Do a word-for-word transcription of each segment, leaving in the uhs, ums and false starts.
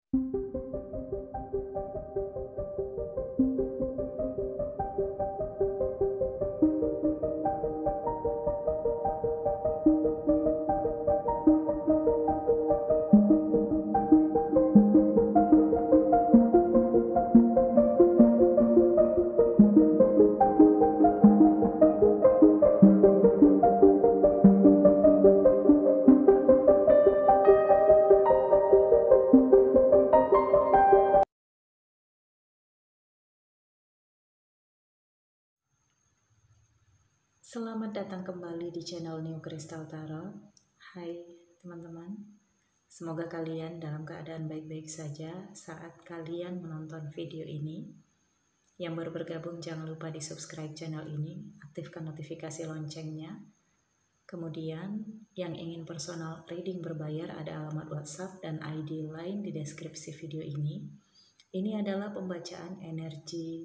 Selamat datang kembali di channel New Crystal Tarot. Hai teman-teman, semoga kalian dalam keadaan baik-baik saja saat kalian menonton video ini. Yang baru bergabung jangan lupa di subscribe channel ini, aktifkan notifikasi loncengnya. Kemudian yang ingin personal reading berbayar ada alamat WhatsApp dan I D line di deskripsi video ini. Ini adalah pembacaan energi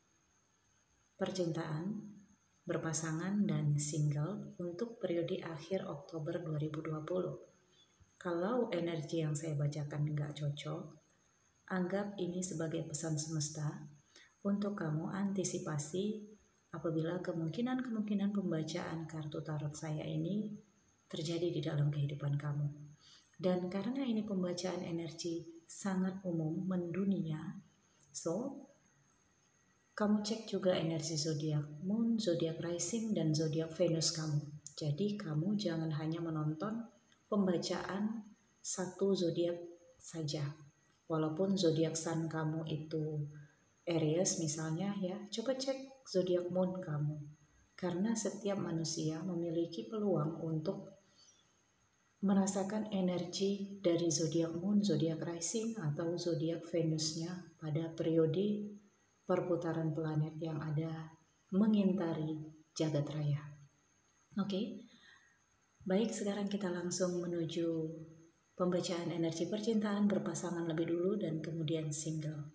percintaan berpasangan dan single untuk periode akhir Oktober dua ribu dua puluh. Kalau energi yang saya bacakan nggak cocok, anggap ini sebagai pesan semesta untuk kamu antisipasi apabila kemungkinan-kemungkinan pembacaan kartu tarot saya ini terjadi di dalam kehidupan kamu. Dan karena ini pembacaan energi sangat umum mendunia, so kamu cek juga energi zodiak moon, zodiak rising, dan zodiak Venus kamu. Jadi kamu jangan hanya menonton pembacaan satu zodiak saja. Walaupun zodiak sun kamu itu Aries misalnya ya, coba cek zodiak moon kamu. Karena setiap manusia memiliki peluang untuk merasakan energi dari zodiak moon, zodiak rising, atau zodiak Venusnya pada periode perputaran planet yang ada mengintari jagat raya. Oke, okay? Baik, sekarang kita langsung menuju pembacaan energi percintaan berpasangan lebih dulu dan kemudian single.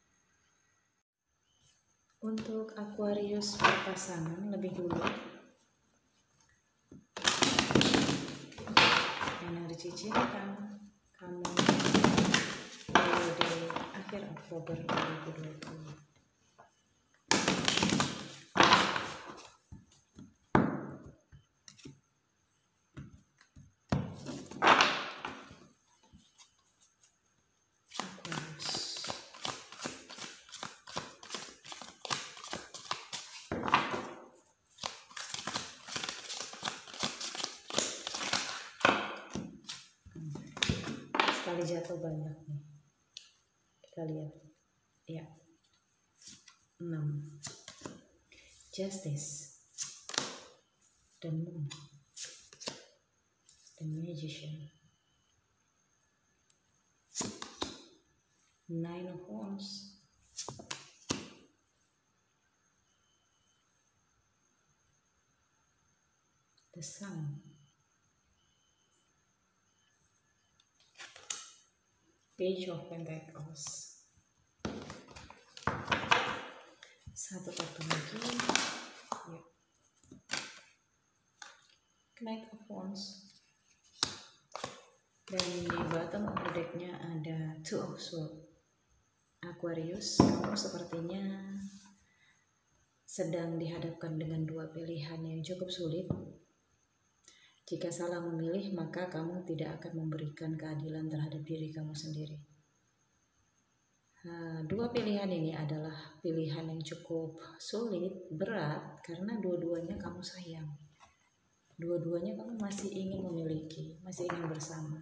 Untuk Aquarius berpasangan lebih dulu, energi cinta kamu periode akhir Oktober dua ribu dua puluh. Sekali jatuh banyak nih, kita lihat ya. Enam, Justice, the Moon, the Magician, Nine of Wands, the Sun, Page of Pentacles. Satu kartu lagi ya. Knight of Wands. Dan di bottom of the decknya ada Two of Swords. Aquarius, kamu sepertinya sedang dihadapkan dengan dua pilihan yang cukup sulit. Jika salah memilih, maka kamu tidak akan memberikan keadilan terhadap diri kamu sendiri. Nah, dua pilihan ini adalah pilihan yang cukup sulit, berat, karena dua-duanya kamu sayang. Dua-duanya kamu masih ingin memiliki, masih ingin bersama.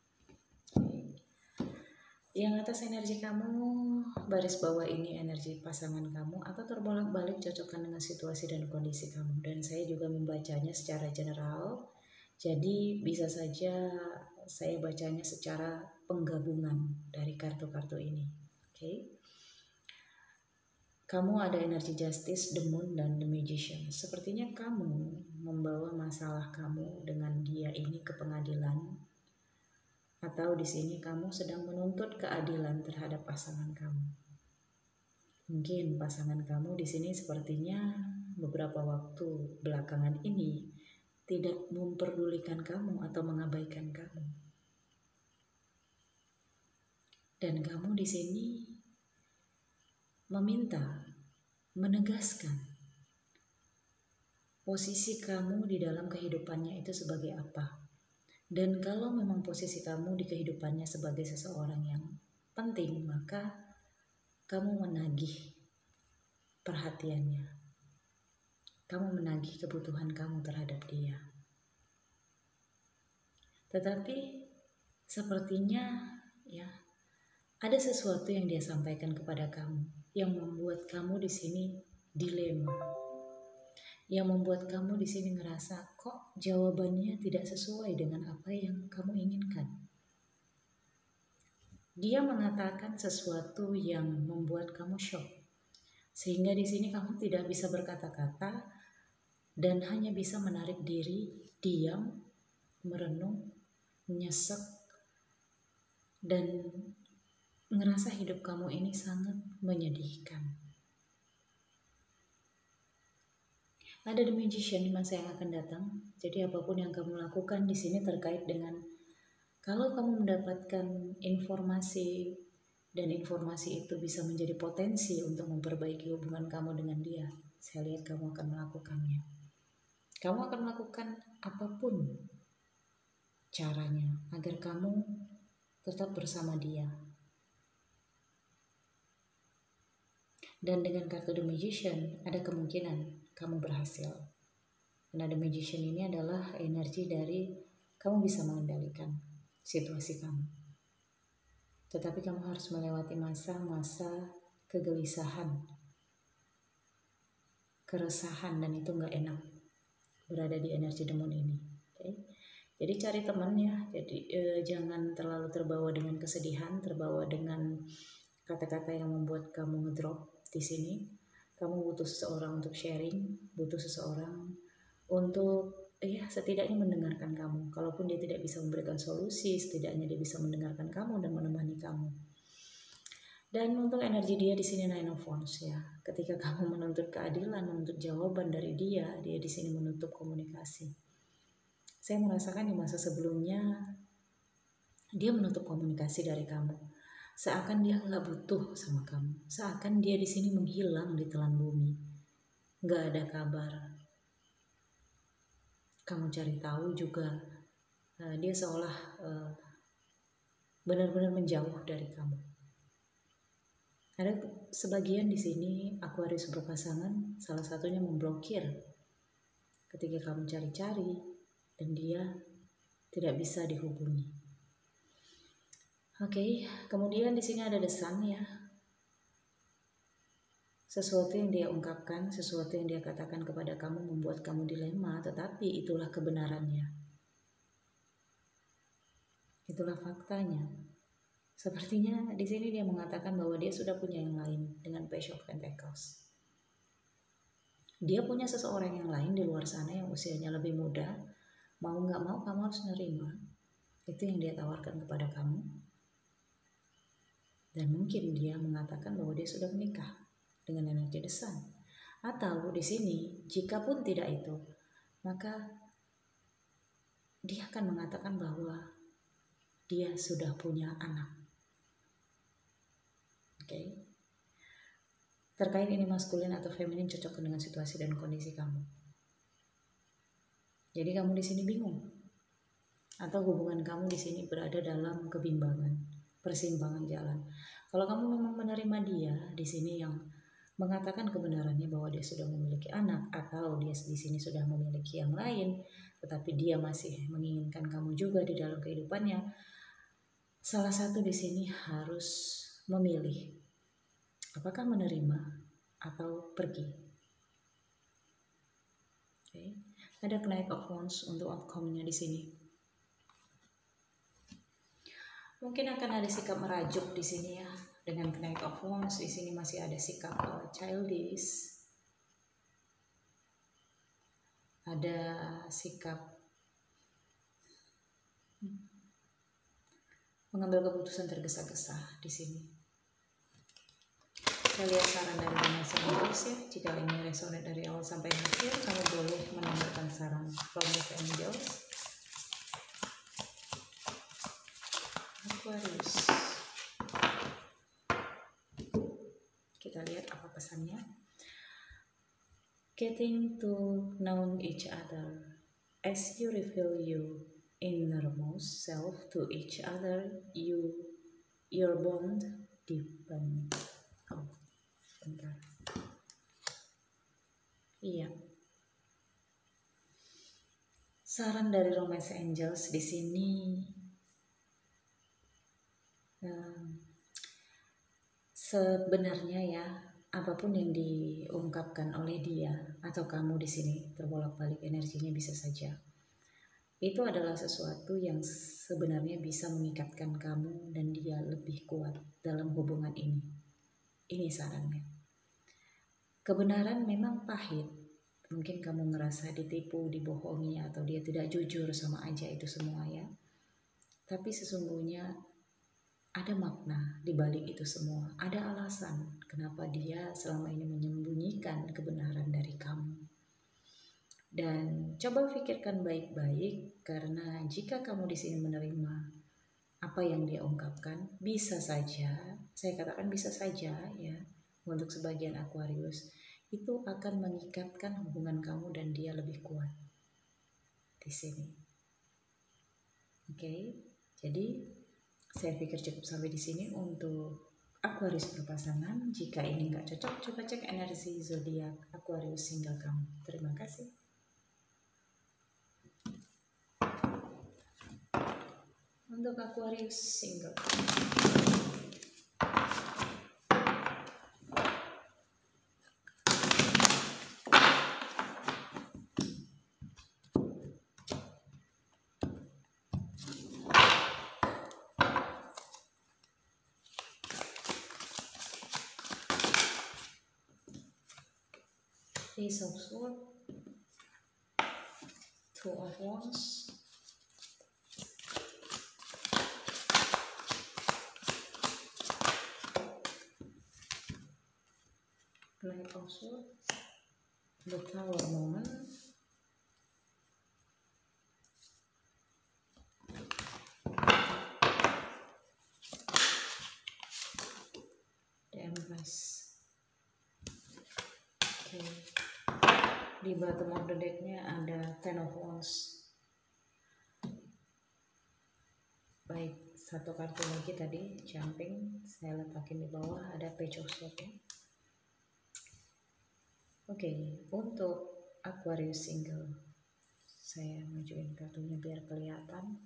Yang atas energi kamu, baris bawah ini energi pasangan kamu, atau terbolak-balik cocokkan dengan situasi dan kondisi kamu. Dan saya juga membacanya secara general. Jadi bisa saja saya bacanya secara penggabungan dari kartu-kartu ini. Oke, okay? Kamu ada energi Justice, the Moon, dan the Magician. Sepertinya kamu membawa masalah kamu dengan dia ini ke pengadilan, atau di sini kamu sedang menuntut keadilan terhadap pasangan kamu. Mungkin pasangan kamu di sini sepertinya beberapa waktu belakangan ini tidak memperdulikan kamu atau mengabaikan kamu. Dan kamu di sini meminta, menegaskan posisi kamu di dalam kehidupannya itu sebagai apa. Dan kalau memang posisi kamu di kehidupannya sebagai seseorang yang penting, maka kamu menagih perhatiannya. Kamu menagih kebutuhan kamu terhadap dia. Tetapi sepertinya ya ada sesuatu yang dia sampaikan kepada kamu yang membuat kamu di sini dilema. Yang membuat kamu di sini ngerasa kok jawabannya tidak sesuai dengan apa yang kamu inginkan. Dia mengatakan sesuatu yang membuat kamu shock. Sehingga di sini kamu tidak bisa berkata-kata dan hanya bisa menarik diri, diam, merenung, nyesek, dan ngerasa hidup kamu ini sangat menyedihkan. Ada The Magician di masa yang akan datang. Jadi apapun yang kamu lakukan di sini terkait dengan kalau kamu mendapatkan informasi dan informasi itu bisa menjadi potensi untuk memperbaiki hubungan kamu dengan dia, saya lihat kamu akan melakukannya. Kamu akan melakukan apapun caranya agar kamu tetap bersama dia. Dan dengan kartu The Magician ada kemungkinan kamu berhasil. Karena The Magician ini adalah energi dari kamu bisa mengendalikan situasi kamu. Tetapi kamu harus melewati masa-masa kegelisahan, keresahan, dan itu gak enak berada di energi demon ini. Okay? Jadi cari temannya. Jadi eh, jangan terlalu terbawa dengan kesedihan, terbawa dengan kata-kata yang membuat kamu ngedrop di sini. Kamu butuh seseorang untuk sharing, butuh seseorang untuk ya setidaknya mendengarkan kamu. Kalaupun dia tidak bisa memberikan solusi, setidaknya dia bisa mendengarkan kamu dan menemani kamu. Dan untuk energi dia di sini Nine of Wands ya. Ketika kamu menuntut keadilan, menuntut jawaban dari dia, dia di sini menutup komunikasi. Saya merasakan di masa sebelumnya dia menutup komunikasi dari kamu. Seakan dia nggak butuh sama kamu, seakan dia di sini menghilang di telan bumi, nggak ada kabar. Kamu cari tahu juga, uh, dia seolah uh, benar-benar menjauh dari kamu. Ada sebagian di sini Aquarius berpasangan, salah satunya memblokir ketika kamu cari-cari dan dia tidak bisa dihubungi. Oke, okay, kemudian di sini ada The Sun ya. Sesuatu yang dia ungkapkan, sesuatu yang dia katakan kepada kamu membuat kamu dilema, tetapi itulah kebenarannya. Itulah faktanya. Sepertinya di sini dia mengatakan bahwa dia sudah punya yang lain dengan Page of Pentacles. Dia punya seseorang yang lain di luar sana yang usianya lebih muda. Mau nggak mau kamu harus nerima. Itu yang dia tawarkan kepada kamu. Dan mungkin dia mengatakan bahwa dia sudah menikah dengan energi The Sun. Atau di sini, jika pun tidak itu, maka dia akan mengatakan bahwa dia sudah punya anak. Oke. Okay. Terkait ini maskulin atau feminin cocok dengan situasi dan kondisi kamu. Jadi kamu di sini bingung. Atau hubungan kamu di sini berada dalam kebimbangan. Persimpangan jalan. Kalau kamu memang menerima dia di sini yang mengatakan kebenarannya bahwa dia sudah memiliki anak atau dia di sini sudah memiliki yang lain, tetapi dia masih menginginkan kamu juga di dalam kehidupannya, salah satu di sini harus memilih apakah menerima atau pergi. Okay. Ada Knight of Wands untuk outcome-nya di sini. Mungkin akan ada sikap merajuk di sini ya. Dengan Knight of Wands di sini masih ada sikap uh, childish. Ada sikap mengambil keputusan tergesa-gesa di sini. Saya lihat saran dari Vanessa Angels ya. Jika ini resonate dari awal sampai akhir, kamu boleh menambahkan saran from Miss Angels. Aquarius. pesannya. Getting to know each other. As you reveal your innermost self to each other, you your bond deepen. Oh, bentar. Iya. Saran dari Romance Angels di sini, um, sebenarnya ya, apapun yang diungkapkan oleh dia atau kamu di sini, terbolak-balik energinya bisa saja, itu adalah sesuatu yang sebenarnya bisa mengikatkan kamu dan dia lebih kuat dalam hubungan ini. Ini sarannya. Kebenaran memang pahit. Mungkin kamu ngerasa ditipu, dibohongi, atau dia tidak jujur, sama aja itu semua ya. Tapi sesungguhnya ada makna di balik itu semua. Ada alasan kenapa dia selama ini menyembunyikan kebenaran dari kamu. Dan coba pikirkan baik-baik, karena jika kamu di sini menerima apa yang dia ungkapkan, bisa saja, saya katakan bisa saja ya, untuk sebagian Aquarius, itu akan mengikatkan hubungan kamu dan dia lebih kuat di sini. Oke, okay? Jadi saya pikir cukup sampai di sini untuk Aquarius berpasangan. Jika ini nggak cocok, coba cek energi zodiak Aquarius single kamu. Terima kasih. Untuk Aquarius single. Ace of Swords, Two of Wands, Knight of Swords, the Tower moment, the Empress. Oke, okay. Di bottom of the decknya ada Ten of Wands. Baik, satu kartu lagi tadi jumping, saya letakin di bawah, ada Page of Swords ya. Oke, okay, untuk Aquarius single, saya majuin kartunya biar kelihatan.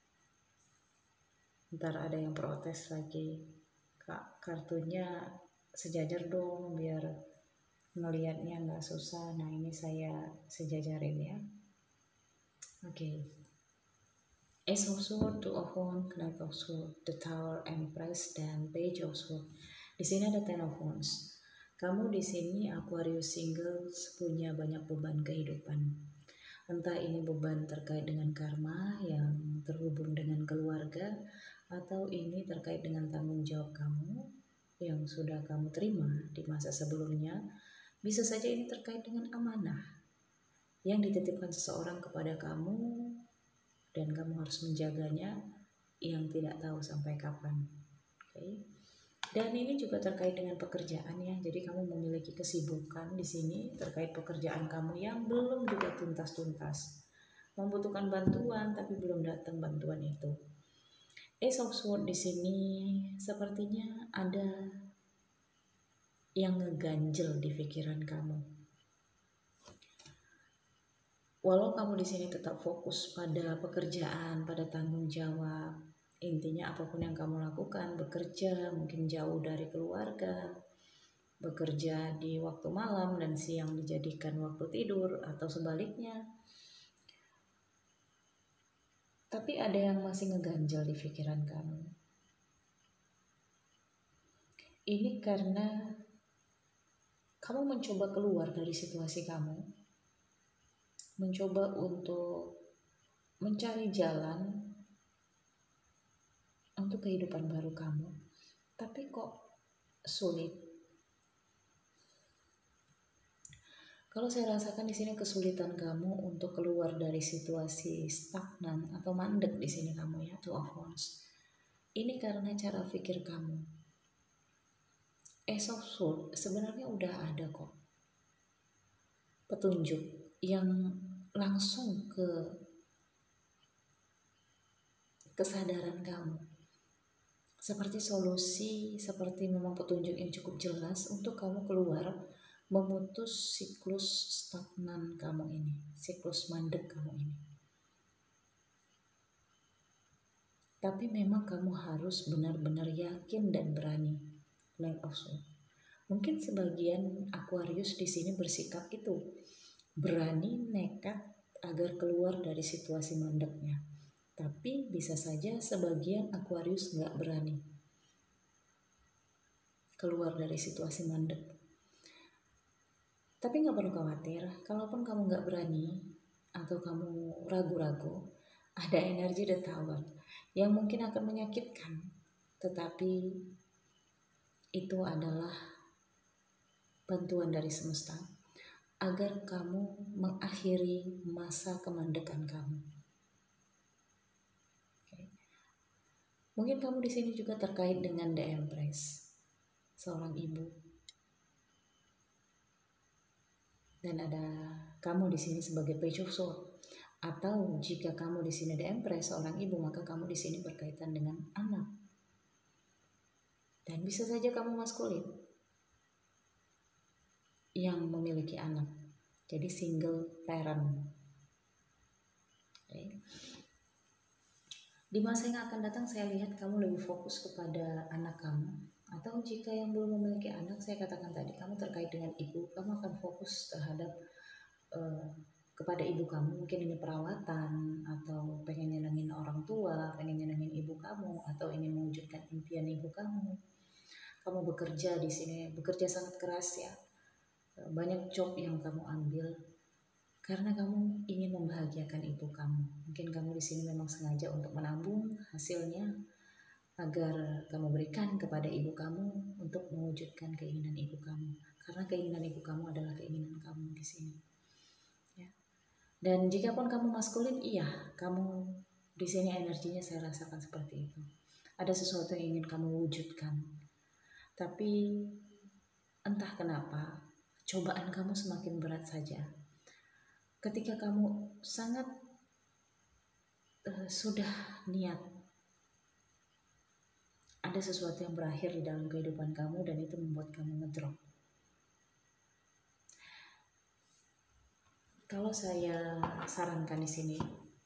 Ntar ada yang protes lagi, Kak, kartunya sejajar dong biar ngelihatnya nggak susah. Nah, ini saya sejajarin ya. Oke, okay. Ace of Swords, Two of Wands, Knight of Swords, the Tower, Empress, dan Page of Swords. Di sini ada Ten of Wands. Kamu di sini Aquarius single punya banyak beban kehidupan. Entah ini beban terkait dengan karma yang terhubung dengan keluarga, atau ini terkait dengan tanggung jawab kamu yang sudah kamu terima di masa sebelumnya. Bisa saja ini terkait dengan amanah yang dititipkan seseorang kepada kamu dan kamu harus menjaganya yang tidak tahu sampai kapan. Oke. Okay. Dan ini juga terkait dengan pekerjaan ya. Jadi kamu memiliki kesibukan di sini terkait pekerjaan kamu yang belum juga tuntas-tuntas. Membutuhkan bantuan tapi belum datang bantuan itu. Ace of Swords di sini sepertinya ada yang ngeganjel di pikiran kamu. Walau kamu di sini tetap fokus pada pekerjaan, pada tanggung jawab, intinya apapun yang kamu lakukan, bekerja mungkin jauh dari keluarga, bekerja di waktu malam dan siang dijadikan waktu tidur atau sebaliknya. Tapi ada yang masih ngeganjel di pikiran kamu. Ini karena kamu mencoba keluar dari situasi kamu, mencoba untuk mencari jalan untuk kehidupan baru kamu, tapi kok sulit. Kalau saya rasakan di sini kesulitan kamu untuk keluar dari situasi stagnan atau mandek di sini kamu ya, Two of Wands. Ini karena cara pikir kamu. Ace of Swords sebenarnya udah ada kok petunjuk yang langsung ke kesadaran kamu, seperti solusi, seperti memang petunjuk yang cukup jelas untuk kamu keluar, memutus siklus stagnan kamu ini, siklus mandek kamu ini. Tapi memang kamu harus benar-benar yakin dan berani. Knight of Swords. Mungkin sebagian Aquarius di sini bersikap itu, berani, nekat agar keluar dari situasi mandeknya. Tapi bisa saja sebagian Aquarius nggak berani keluar dari situasi mandek. Tapi nggak perlu khawatir, kalaupun kamu nggak berani atau kamu ragu-ragu, ada energi The Tower yang mungkin akan menyakitkan, tetapi itu adalah bantuan dari semesta agar kamu mengakhiri masa kemandekan kamu. Okay. Mungkin kamu di sini juga terkait dengan The Empress, seorang ibu. Dan ada kamu di sini sebagai Page of Swords. Atau jika kamu di sini The Empress, seorang ibu, maka kamu di sini berkaitan dengan anak. Dan bisa saja kamu maskulin yang memiliki anak. Jadi single parent. Okay. Di masa yang akan datang saya lihat kamu lebih fokus kepada anak kamu. Atau jika yang belum memiliki anak, saya katakan tadi kamu terkait dengan ibu, kamu akan fokus terhadap uh, kepada ibu kamu. Mungkin ini perawatan, atau pengen nyenengin orang tua, pengen nyenengin ibu kamu, atau ingin mewujudkan impian ibu kamu. Kamu bekerja di sini, bekerja sangat keras ya. Banyak job yang kamu ambil karena kamu ingin membahagiakan ibu kamu. Mungkin kamu di sini memang sengaja untuk menabung hasilnya agar kamu berikan kepada ibu kamu untuk mewujudkan keinginan ibu kamu. Karena keinginan ibu kamu adalah keinginan kamu di sini. Ya. Dan jika pun kamu maskulin, iya, kamu di sini energinya saya rasakan seperti itu. Ada sesuatu yang ingin kamu wujudkan. Tapi entah kenapa cobaan kamu semakin berat saja. Ketika kamu sangat uh, sudah niat, ada sesuatu yang berakhir di dalam kehidupan kamu dan itu membuat kamu ngedrop. Kalau saya sarankan di sini,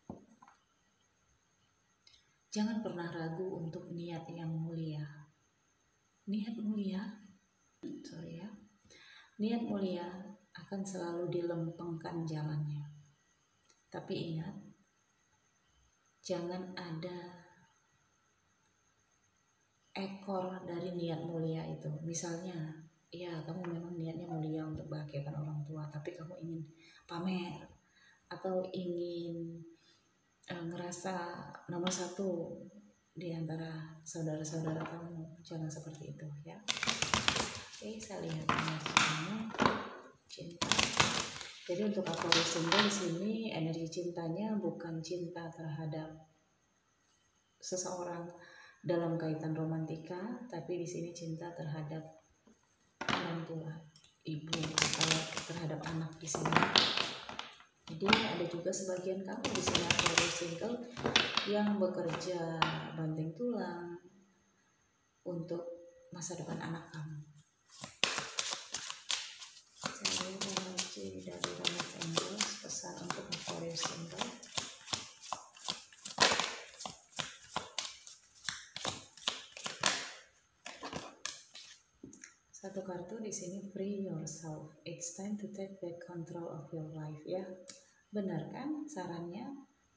jangan pernah ragu untuk niat yang mulia. Niat mulia, sorry ya, niat mulia akan selalu dilempengkan jalannya. Tapi ingat, jangan ada ekor dari niat mulia itu. Misalnya, ya kamu memang niatnya mulia untuk bahagiakan orang tua, tapi kamu ingin pamer atau ingin uh, ngerasa nomor satu di antara saudara-saudara kamu. Jangan seperti itu ya. Oke, saya lihat energi kamu, cinta. Jadi untuk Aquarius single di sini energi cintanya bukan cinta terhadap seseorang dalam kaitan romantika, tapi di sini cinta terhadap orang tua, ibu, atau terhadap anak di sini. Jadi ada juga sebagian kamu di sini Aquarius single yang bekerja banting tulang untuk masa depan anak kamu. Saya energi dari Ramat Angels, pesan untuk Aquarius single. Satu kartu di sini, free yourself. It's time to take back control of your life. Ya, benar kan sarannya?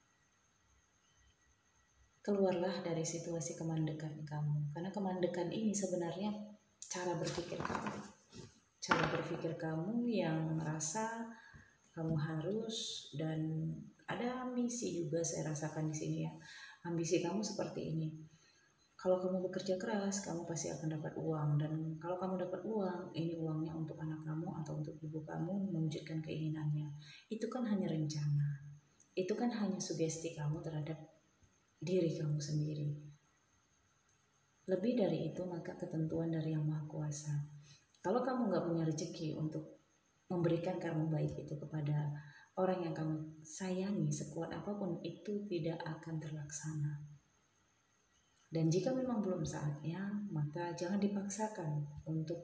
Keluarlah dari situasi kemandekan kamu. Karena kemandekan ini sebenarnya cara berpikir kamu. Cara berpikir kamu yang merasa kamu harus, dan ada ambisi juga saya rasakan di sini ya. Ambisi kamu seperti ini. Kalau kamu bekerja keras, kamu pasti akan dapat uang. Dan kalau kamu dapat uang, ini uangnya untuk anak kamu atau untuk ibu kamu mewujudkan keinginannya. Itu kan hanya rencana. Itu kan hanya sugesti kamu terhadap diri kamu sendiri. Lebih dari itu, maka ketentuan dari Yang Maha Kuasa. Kalau kamu nggak punya rezeki untuk memberikan karma baik itu kepada orang yang kamu sayangi, sekuat apapun itu tidak akan terlaksana. Dan jika memang belum saatnya, maka jangan dipaksakan untuk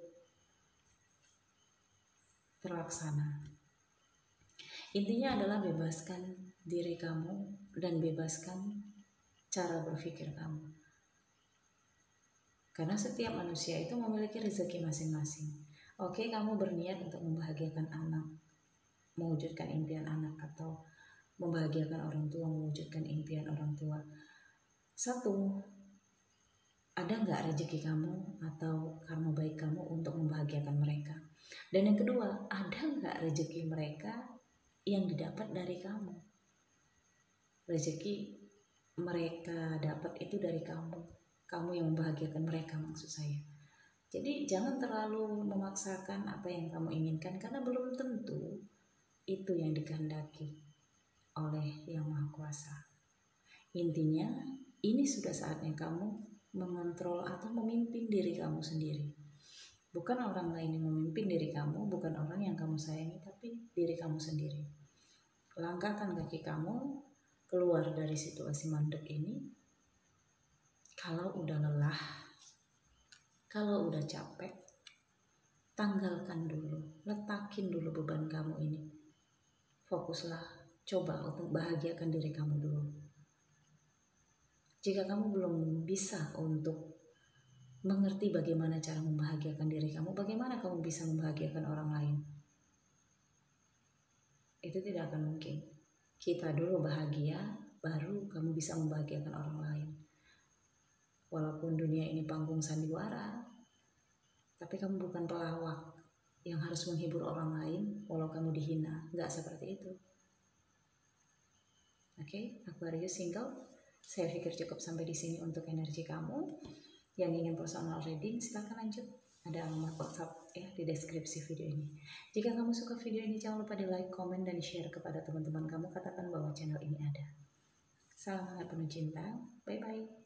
terlaksana. Intinya adalah bebaskan diri kamu dan bebaskan cara berpikir kamu. Karena setiap manusia itu memiliki rezeki masing-masing. Oke, kamu berniat untuk membahagiakan anak, mewujudkan impian anak, atau membahagiakan orang tua, mewujudkan impian orang tua. Satu, ada nggak rezeki kamu atau karma baik kamu untuk membahagiakan mereka? Dan yang kedua, ada nggak rezeki mereka yang didapat dari kamu? Rezeki mereka dapat itu dari kamu, kamu yang membahagiakan mereka maksud saya. Jadi jangan terlalu memaksakan apa yang kamu inginkan, karena belum tentu itu yang dikehendaki oleh Yang Maha Kuasa. Intinya, ini sudah saatnya kamu mengontrol atau memimpin diri kamu sendiri. Bukan orang lain yang memimpin diri kamu, bukan orang yang kamu sayangi, tapi diri kamu sendiri. Langkahkan kaki kamu keluar dari situasi mandek ini. Kalau udah lelah, kalau udah capek, tanggalkan dulu, letakin dulu beban kamu ini. Fokuslah, coba untuk bahagiakan diri kamu dulu. Jika kamu belum bisa untuk mengerti bagaimana cara membahagiakan diri kamu, bagaimana kamu bisa membahagiakan orang lain? Itu tidak akan mungkin. Kita dulu bahagia, baru kamu bisa membahagiakan orang lain. Walaupun dunia ini panggung sandiwara, tapi kamu bukan pelawak yang harus menghibur orang lain walau kamu dihina. Nggak seperti itu. Oke, okay? Aquarius single. Saya pikir cukup sampai di sini untuk energi kamu. Yang ingin personal reading, silakan lanjut. Ada alamat WhatsApp ya di deskripsi video ini. Jika kamu suka video ini, jangan lupa di like, komen, dan share kepada teman-teman kamu. Katakan bahwa channel ini ada. Salam hangat penuh cinta. Bye-bye.